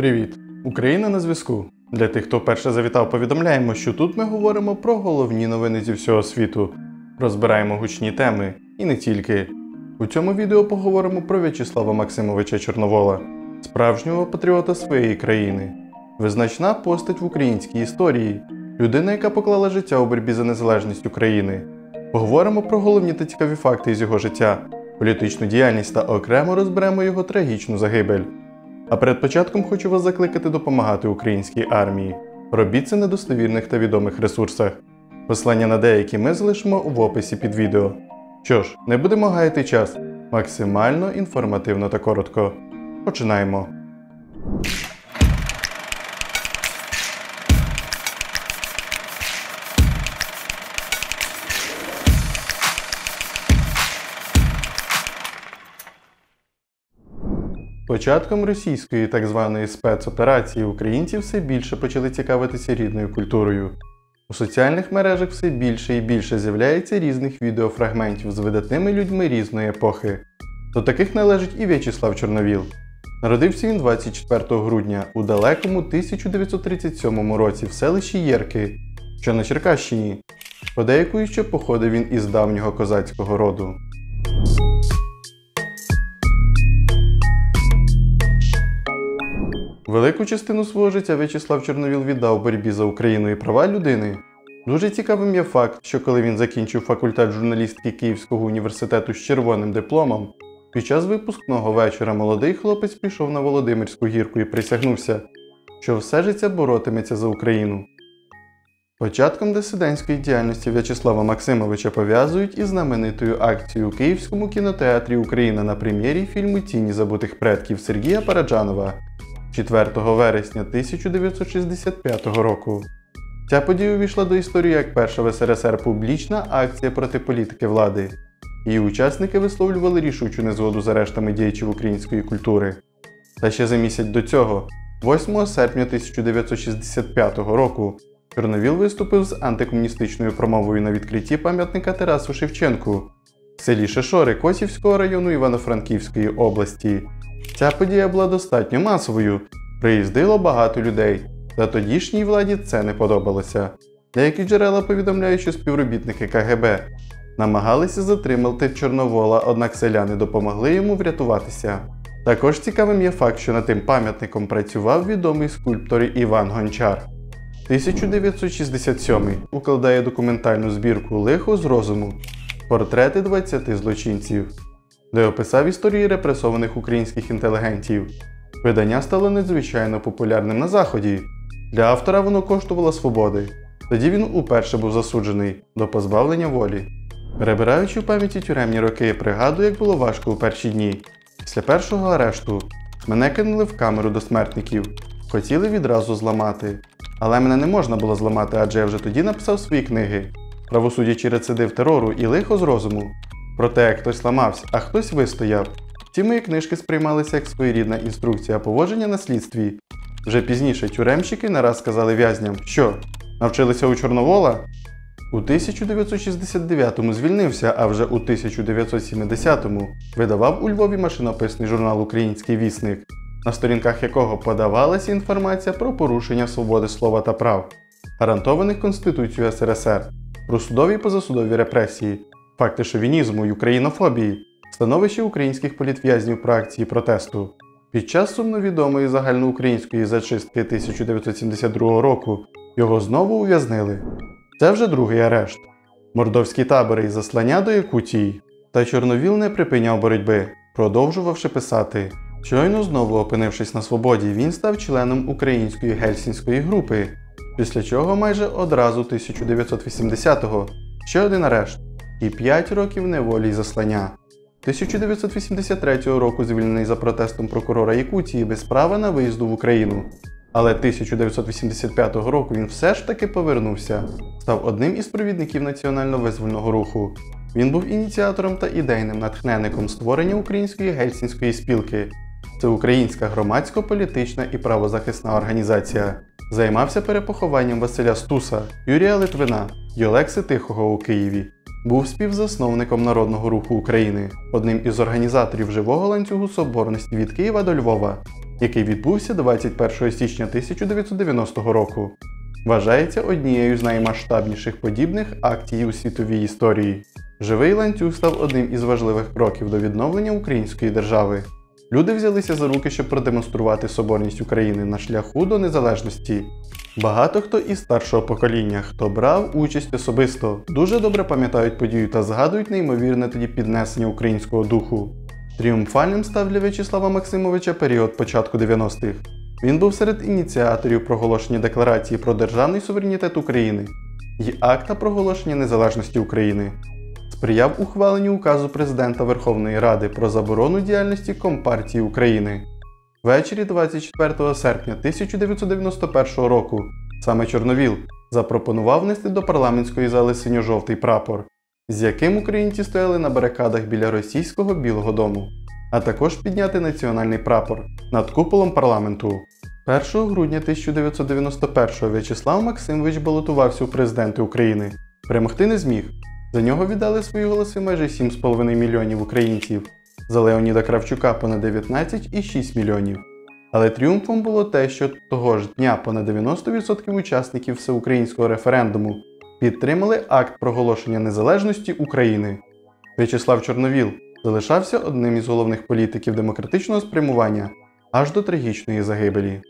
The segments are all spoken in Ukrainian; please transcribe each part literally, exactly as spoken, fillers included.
Привіт! Україна на зв'язку. Для тих, хто вперше завітав, повідомляємо, що тут ми говоримо про головні новини зі всього світу. Розбираємо гучні теми. І не тільки. У цьому відео поговоримо про В'ячеслава Максимовича Чорновола, справжнього патріота своєї країни. Визначна постать в українській історії. Людина, яка поклала життя у боротьбі за незалежність України. Поговоримо про головні та цікаві факти із його життя, політичну діяльність та окремо розберемо його трагічну загибель. А перед початком хочу вас закликати допомагати українській армії. Робіть це на достовірних та відомих ресурсах. Посилання на деякі ми залишимо в описі під відео. Що ж, не будемо гаяти час. Максимально інформативно та коротко. Починаємо. Початком російської так званої спецоперації українці все більше почали цікавитися рідною культурою. У соціальних мережах все більше і більше з'являється різних відеофрагментів з видатними людьми різної епохи. До таких належить і В'ячеслав Чорновіл. Народився він двадцять четвертого грудня у далекому тисяча дев'ятсот тридцять сьомому році в селищі Єрки, що на Черкащині. Подейкують, що походив він із давнього козацького роду. Велику частину свого життя В'ячеслав Чорновіл віддав боротьбі за Україну і права людини. Дуже цікавим є факт, що коли він закінчив факультет журналістики Київського університету з червоним дипломом, під час випускного вечора молодий хлопець пішов на Володимирську гірку і присягнувся, що все життя боротиметься за Україну. Початком дисидентської діяльності В'ячеслава Максимовича пов'язують із знаменитою акцією у Київському кінотеатрі «Україна» на прем'єрі фільму «Тіні забутих предків» Сергія Параджанова четвертого вересня тисяча дев'ятсот шістдесят п'ятого року. Ця подія увійшла до історії як перша в ес ер ес ер публічна акція проти політики влади. Її учасники висловлювали рішучу незгоду з арештами діячів української культури. Та ще за місяць до цього, восьмого серпня тисяча дев'ятсот шістдесят п'ятого року, Чорновіл виступив з антикомуністичною промовою на відкритті пам'ятника Тарасу Шевченку в селі Шишори Косівського району Івано-Франківської області. Ця подія була достатньо масовою, приїздило багато людей, та тодішній владі це не подобалося. Деякі джерела повідомляють, що співробітники ка ге бе намагалися затримати Чорновола, однак селяни допомогли йому врятуватися. Також цікавим є факт, що над тим пам'ятником працював відомий скульптор Іван Гончар. тисяча дев'ятсот шістдесят сьомий укладає документальну збірку «Лихо з розуму. Портрети двадцяти злочинців», де описав історії репресованих українських інтелігентів. Видання стало надзвичайно популярним на Заході. Для автора воно коштувало свободи. Тоді він уперше був засуджений до позбавлення волі. Перебираючи в пам'яті тюремні роки, пригадую, як було важко у перші дні. Після першого арешту мене кинули в камеру до смертників. Хотіли відразу зламати. Але мене не можна було зламати, адже я вже тоді написав свої книги «Правосуддя чи рецидив терору» і «Лихо з розуму». Проте, як хтось ламався, а хтось вистояв. Ці мої книжки сприймалися як своєрідна інструкція поводження на слідстві. Вже пізніше тюремщики нараз сказали в'язням, що навчилися у Чорновола? У тисяча дев'ятсот шістдесят дев'ятому звільнився, а вже у тисяча дев'ятсот сімдесятому видавав у Львові машинописний журнал «Український вісник», на сторінках якого подавалася інформація про порушення свободи слова та прав, гарантованих Конституцією ес ер ес ер, про судові і позасудові репресії, факти шовінізму й українофобії, становище українських політв'язнів про акції протесту. Під час сумновідомої загальноукраїнської зачистки тисяча дев'ятсот сімдесят другого року його знову ув'язнили. Це вже другий арешт. Мордовські табори і заслання до Якутії. Та Чорновіл не припиняв боротьби, продовжувавши писати. Щойно знову опинившись на свободі, він став членом української гельсінської групи, після чого майже одразу тисяча дев'ятсот вісімдесятого ще один арешт і п'ять років неволі й заслання. тисяча дев'ятсот вісімдесят третього року звільнений за протестом прокурора Якутії без права на виїзду в Україну. Але тисяча дев'ятсот вісімдесят п'ятого року він все ж таки повернувся, став одним із провідників національно-визвольного руху. Він був ініціатором та ідейним натхненником створення Української гельсінської спілки. Це українська громадсько-політична і правозахисна організація. Займався перепохованням Василя Стуса, Юрія Литвина й Олекси Тихого у Києві. Був співзасновником Народного руху України, одним із організаторів живого ланцюгу соборності від Києва до Львова. який відбувся двадцять першого січня тисяча дев'ятсот дев'яностого року. Вважається однією з наймасштабніших подібних акцій у світовій історії. Живий ланцюг став одним із важливих кроків до відновлення української держави. Люди взялися за руки, щоб продемонструвати соборність України на шляху до незалежності. Багато хто із старшого покоління, хто брав участь особисто, дуже добре пам'ятають подію та згадують неймовірне тоді піднесення українського духу. Тріумфальним став для В'ячеслава Максимовича період початку дев'яностих. Він був серед ініціаторів проголошення Декларації про державний суверенітет України і акта проголошення незалежності України. Сприяв ухваленню указу Президента Верховної Ради про заборону діяльності Компартії України. Ввечері двадцять четвертого серпня тисяча дев'ятсот дев'яносто першого року саме Чорновіл запропонував внести до парламентської зали синьо-жовтий прапор, з яким українці стояли на барикадах біля російського Білого дому, а також підняти національний прапор над куполом парламенту. першого грудня тисяча дев'ятсот дев'яносто першого В'ячеслав Максимович балотувався у президенти України. Перемогти не зміг. За нього віддали свої голоси майже сім з половиною мільйонів українців, за Леоніда Кравчука понад дев'ятнадцять цілих шість десятих мільйонів. Але тріумфом було те, що того ж дня понад дев'яносто відсотків учасників всеукраїнського референдуму підтримали акт проголошення незалежності України. В'ячеслав Чорновіл залишався одним із головних політиків демократичного спрямування аж до трагічної загибелі.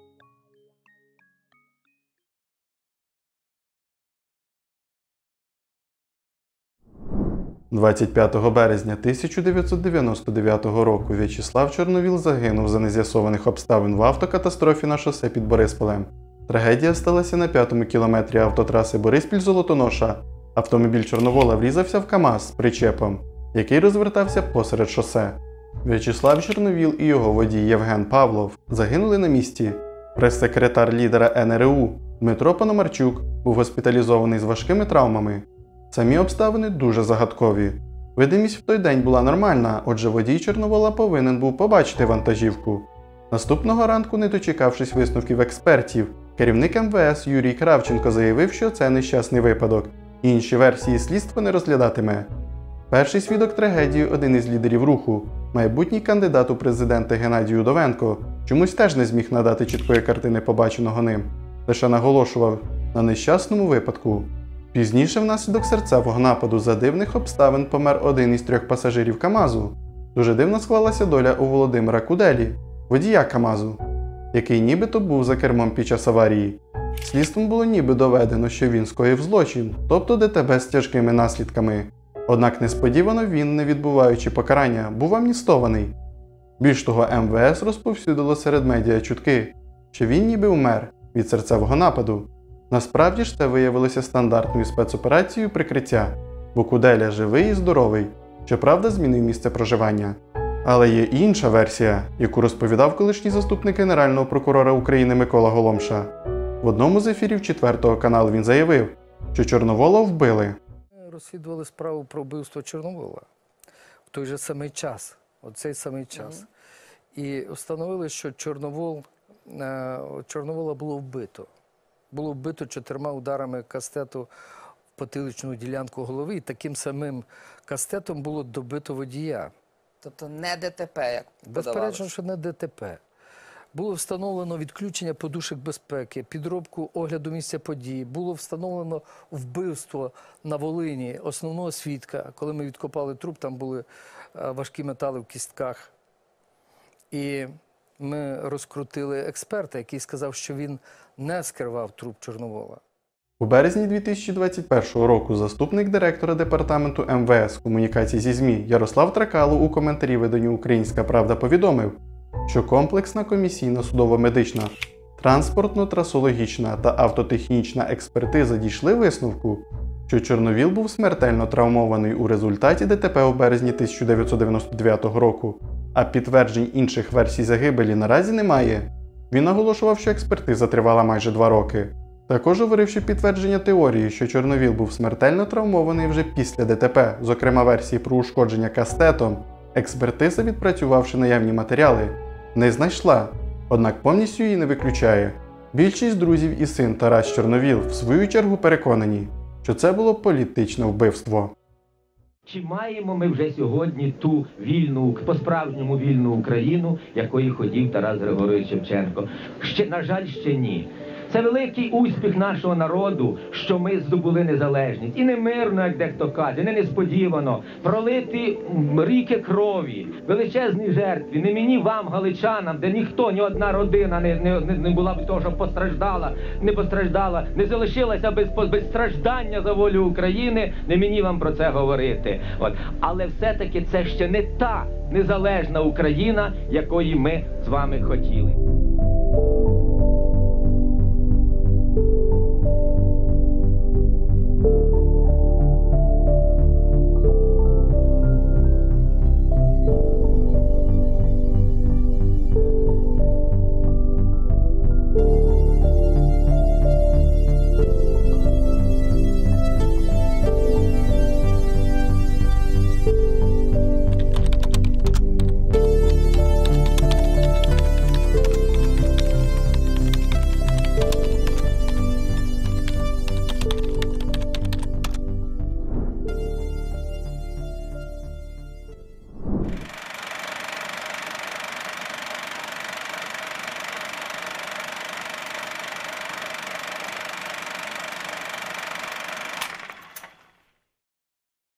двадцять п'ятого березня тисяча дев'ятсот дев'яносто дев'ятого року В'ячеслав Чорновіл загинув за нез'ясованих обставин в автокатастрофі на шосе під Борисполем. Трагедія сталася на п'ятому кілометрі автотраси Бориспіль-Золотоноша. Автомобіль Чорновола врізався в КАМАЗ з причепом, який розвертався посеред шосе. В'ячеслав Чорновіл і його водій Євген Павлов загинули на місці. Прес-секретар лідера ен ер у Дмитро Пономарчук був госпіталізований з важкими травмами. Самі обставини дуже загадкові. Видимість в той день була нормальна, отже водій Чорновола повинен був побачити вантажівку. Наступного ранку, не дочекавшись висновків експертів, керівник ем ве ес Юрій Кравченко заявив, що це нещасний випадок. Інші версії слідство не розглядатиме. Перший свідок трагедії, один із лідерів руху, майбутній кандидат у президенти Геннадій Удовенко, чомусь теж не зміг надати чіткої картини побаченого ним. Лише наголошував на нещасному випадку. Пізніше внаслідок серцевого нападу за дивних обставин помер один із трьох пасажирів КАМАЗу. Дуже дивно склалася доля у Володимира Куделі, водія КАМАЗу, який нібито був за кермом під час аварії. Слідством було ніби доведено, що він скоїв злочин, тобто де те бе з тяжкими наслідками. Однак несподівано він, не відбуваючи покарання, був амністований. Більш того, ем ве ес розповсюдило серед медіа чутки, що він ніби умер від серцевого нападу. Насправді ж це виявилося стандартною спецоперацією прикриття, бо Куделя живий і здоровий, щоправда змінив місце проживання. Але є і інша версія, яку розповідав колишній заступник Генерального прокурора України Микола Голомша. В одному з ефірів четвертого каналу він заявив, що Чорновола вбили. Розслідували справу про вбивство Чорновола в той же самий час, от цей самий час. Mm-hmm. І встановили, що Чорновол, Чорновола було вбито. Було вбито чотирма ударами кастету в потиличну ділянку голови, і таким самим кастетом було добито водія. Тобто не де те пе, як подавалося? Безперечно, що не де те пе. Було встановлено відключення подушок безпеки, підробку огляду місця події, було встановлено вбивство на Волині основного свідка. Коли ми відкопали труп, там були важкі метали в кістках. І ми розкрутили експерта, який сказав, що він не скривав труп Чорновола. У березні дві тисячі двадцять першого року заступник директора департаменту ем ве ес комунікацій зі ЗМІ Ярослав Тракало у коментарі виданню «Українська правда» повідомив, що комплексна комісійна судово-медична, транспортно-трасологічна та автотехнічна експертиза дійшли висновку, що Чорновіл був смертельно травмований у результаті де те пе у березні тисяча дев'ятсот дев'яносто дев'ятого року, а підтверджень інших версій загибелі наразі немає. Він наголошував, що експертиза тривала майже два роки. Також говорив, що підтвердження теорії, що Чорновіл був смертельно травмований вже після де те пе, зокрема версії про ушкодження кастетом, експертиза, відпрацювавши наявні матеріали, не знайшла, однак повністю її не виключає. Більшість друзів і син Тарас Чорновіл в свою чергу переконані, що це було політичне вбивство. Чи маємо ми вже сьогодні ту вільну, по-справжньому вільну Україну, якої хотів Тарас Григорович Шевченко? Ще, на жаль, ще ні. Це великий успіх нашого народу, що ми здобули незалежність. І не мирно, як дехто каже, не несподівано. Пролити ріки крові, величезні жертви. Не мені, вам, галичанам, де ніхто, ні одна родина не, не, не була б того, що постраждала, не постраждала, не залишилася без, без страждання за волю України. Не мені вам про це говорити. От. Але все-таки це ще не та незалежна Україна, якої ми з вами хотіли.